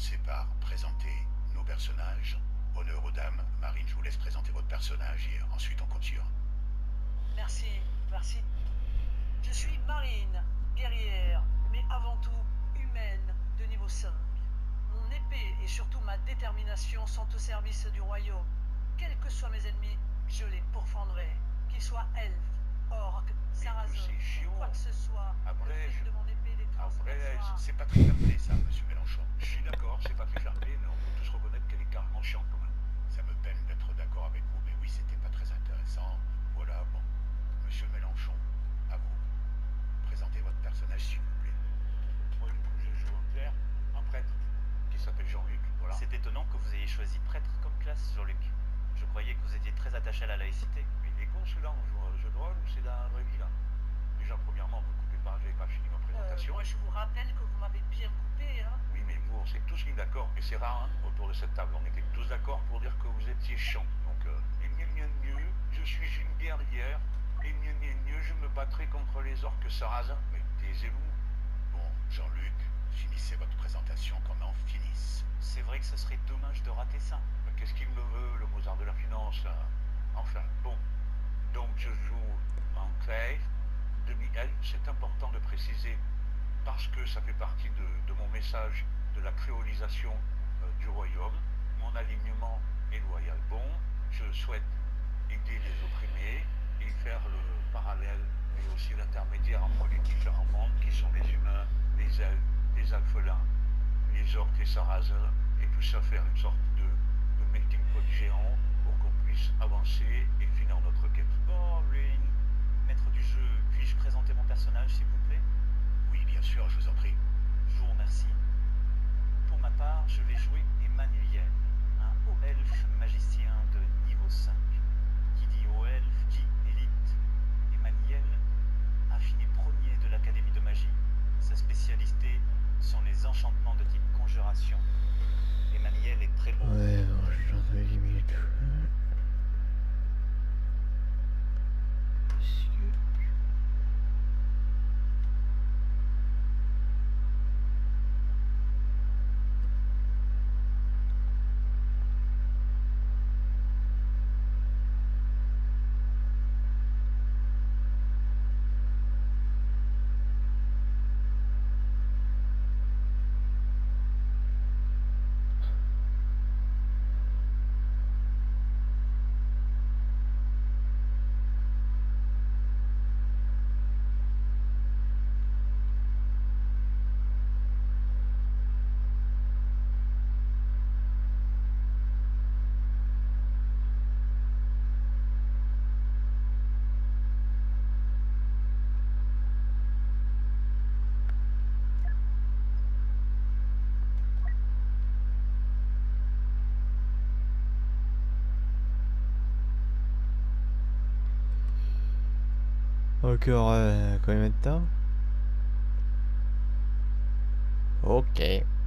commencer par présenter nos personnages. Honneur aux dames. Marine, je vous laisse présenter votre personnage et ensuite on continue. Merci, merci. Je suis Marine, guerrière, mais avant tout humaine de niveau 5. Mon épée et surtout ma détermination sont au service du royaume. Quels que soient mes ennemis, je les pourfendrai. Qu'ils soient elfes, orques, sarrasins, quoi que ce soit. Après, le fil de mon épée les transpercera. c'est pas très fair-play ça, monsieur Mélenchon. Je suis d'accord, c'est pas très fair-play, mais on peut tous reconnaître qu'elle est carrément chiante quand même. Ça me peine d'être d'accord avec vous, mais oui, c'était pas très intéressant. Voilà, bon. Monsieur Mélenchon, à vous. Présentez votre personnage, s'il vous plaît. Moi, du coup, je joue un clerc, un prêtre, qui s'appelle Jean-Luc, voilà. C'est étonnant que vous ayez choisi prêtre comme classe, Jean-Luc. Je croyais que vous étiez très attaché à la laïcité. Mais les cons, celui-là, on joue un jeu de rôle ou c'est dans la vraie vie, là? Déjà, premièrement, vous coupez pas, j'avais pas fini ma présentation. Moi, je vous rappelle que vous m'avez bien coupé, hein. Oui, mais vous, on s'est tous mis d'accord, et c'est rare, hein, autour de cette table, on était tous d'accord pour dire que vous étiez chiant. Donc, je suis une guerrière, et je me battrai contre les orques sarrasins. Mais taisez-vous. Bon, Jean-Luc, finissez votre présentation qu'on en finisse. C'est vrai que ce serait dommage de rater ça. Mais qu'est-ce qu'il me veut, le Mozart de la finance, là? Enfin, bon. Donc, je joue en clef, demi-elfe, c'est important de préciser, parce que ça fait partie de mon message de la créolisation du royaume. Mon alignement est loyal. Bon, je souhaite aider les opprimés et faire le parallèle et aussi l'intermédiaire entre les différents mondes qui sont les humains, les elfes, les alphelins, les orques, les sarrasins, et tout ça faire une sorte de melting pot géant pour qu'on puisse avancer et finir notre quête. Boring. Maître du jeu, puis-je présenter mon personnage, s'il vous plaît? Oui, bien sûr, je vous en prie. Je vous remercie. Pour ma part, je vais jouer Emmanuel, un haut elfe magicien de niveau 5. Qui dit haut elfe dit élite. Emmanuel a fini premier de l'académie de magie. Sa spécialité sont les enchantements de type conjuration. Emmanuel est très beau. Ouais, bon, j'en ai limite. Encore combien de temps? Ok.